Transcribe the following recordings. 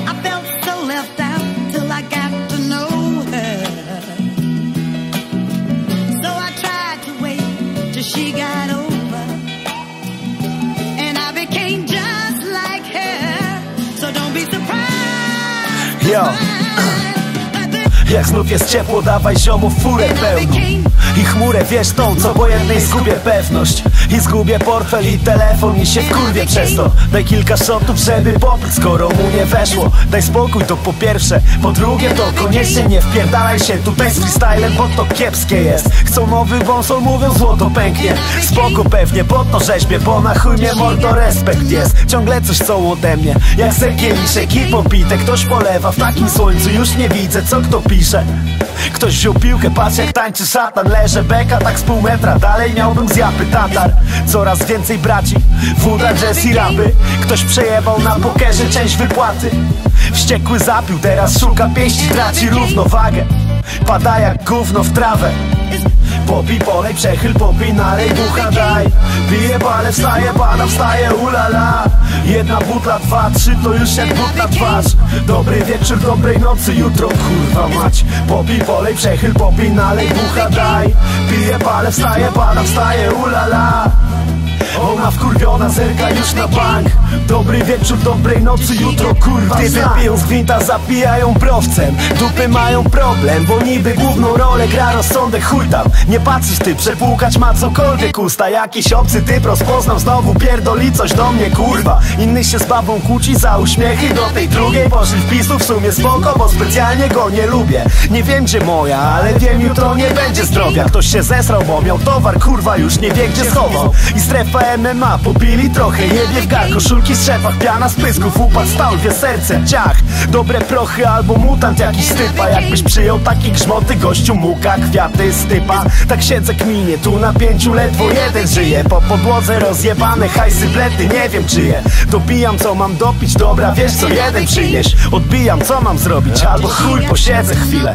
I felt so left out till I got to know her. So I tried to wait till she got over, and I became just like her. So don't be surprised. Yo. Jak znów jest ciepło, dawaj ziomu furę pełną i chmurę, wiesz tą, co po jednej zgubię pewność i zgubię portfel i telefon i się wkurwię przez to. Daj kilka shotów, żeby popyć, skoro mu nie weszło. Daj spokój, to po pierwsze. Po drugie, to koniecznie nie wpierdalaj się tutaj z freestylem, bo to kiepskie jest. Chcą nowy wąsol, mówią złoto pęknie. Spoko pewnie, po to rzeźbie, bo na chuj mnie mordo respekt jest. Ciągle coś chcą ode mnie, jak se kieliszek i popite. Ktoś polewa, w takim słońcu już nie widzę, co kto pisze. Ktoś wziął piłkę, patrz jak tańczy szatan. Leżę beka tak z pół metra, dalej miałbym z japy tatar. Coraz więcej braci, woda, jazz i rapy. Ktoś przejebał na pokerze część wypłaty. Wściekły zapił, teraz szuka pięści, traci równowagę. Pada jak gówno w trawę. Popij, polej, przechyl, popij, nalej, bucha, daj. Piję, palę, wstaje, pada, wstaje, ulala. Jedna butla, dwa, trzy, to już jak but na twarz. Dobry wieczór, dobrej nocy, jutro, kurwa mać. Popij, polej, przechyl, popij, nalej, bucha, daj. Piję, palę, wstaje, pada, wstaje, ulala. Ona wkurwiona, zerka już na bank. Dobry wieczór, dobrej nocy, jutro kurwa ty wypiją z gwinta, zapijają browcem. Dupy mają problem, bo niby główną rolę gra rozsądek, chuj tam. Nie patrzysz ty, przepłukać ma cokolwiek usta. Jakiś obcy typ rozpoznał, znowu pierdoli coś do mnie kurwa. Inny się z babą kłóci za uśmiechy, do tej drugiej poszli w pisu, w sumie spoko, bo specjalnie go nie lubię. Nie wiem gdzie moja, ale wiem jutro nie będzie zdrowia. Ktoś się zesrał, bo miał towar, kurwa już nie wie gdzie schował. I strefa MMA, popili trochę, jebie w gar. Koszulki z szefach, piana z pysków, upadł stał, wie serce, ciach. Dobre prochy albo mutant jakiś stypa. Jakbyś przyjął takie grzmoty, gościu muka, kwiaty, stypa. Tak siedzę kminie, tu na 5 ledwo jeden żyje. Po podłodze rozjebane hajsy, blety, nie wiem czyje. Dopijam co mam dopić, dobra wiesz co jeden przynieś. Odbijam co mam zrobić, albo chuj posiedzę chwilę.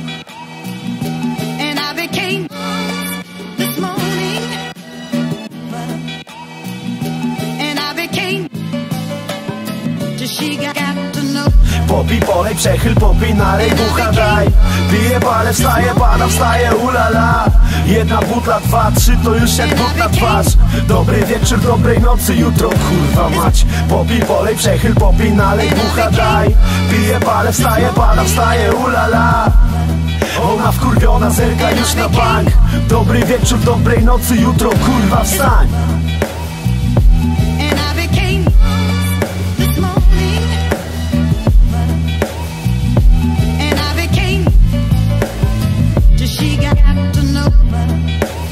Popij, polej, przechyl, popij, nalej, bucha, daj. Piję, palę, wstaje, pada, wstaje, ulala. Jedna butla, dwa, trzy, to już jak but na twarz. Dobry wieczór, dobrej nocy, jutro kurwa mać. Popij, polej, przechyl, popij, nalej, bucha, daj. Piję, palę, wstaje, pada, wstaje, ulala. Ona wkurwiona, zerka już na bank. Dobry wieczór, dobrej nocy, jutro kurwa wstań. She got to know